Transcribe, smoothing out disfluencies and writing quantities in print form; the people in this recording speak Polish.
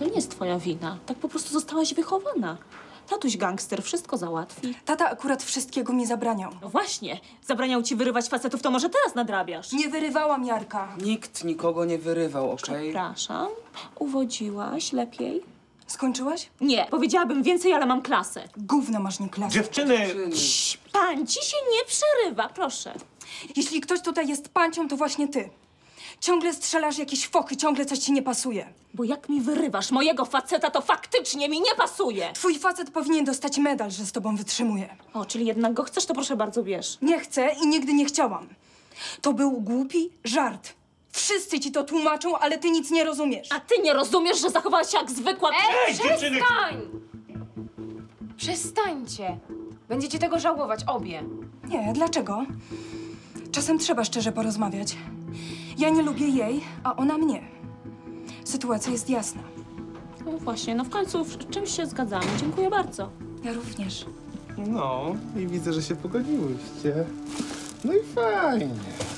To nie jest twoja wina. Tak po prostu zostałaś wychowana. Tatuś gangster wszystko załatwi. Tata akurat wszystkiego mi zabraniał. No właśnie, zabraniał ci wyrywać facetów, to może teraz nadrabiasz? Nie wyrywałam Jarka. Nikt nikogo nie wyrywał, okej? Przepraszam, uwodziłaś lepiej? Skończyłaś? Nie, powiedziałabym więcej, ale mam klasę. Gówno masz nie klasę. Dziewczyny! Pan ci się nie przerywa, proszę. Jeśli ktoś tutaj jest pancią, to właśnie ty. Ciągle strzelasz jakieś fochy, ciągle coś ci nie pasuje. Bo jak mi wyrywasz mojego faceta, to faktycznie mi nie pasuje. Twój facet powinien dostać medal, że z tobą wytrzymuje. O, czyli jednak go chcesz, to proszę bardzo, bierz. Nie chcę i nigdy nie chciałam. To był głupi żart. Wszyscy ci to tłumaczą, ale ty nic nie rozumiesz. A ty nie rozumiesz, że zachowałaś się jak zwykła... Ej, dziewczyny! Przestań! Przestańcie. Będziecie tego żałować, obie. Nie, dlaczego? Czasem trzeba szczerze porozmawiać. Ja nie lubię jej, a ona mnie. Sytuacja jest jasna. No właśnie, no w końcu w czymś się zgadzamy. Dziękuję bardzo. Ja również. No, i widzę, że się pogodziłyście. No i fajnie.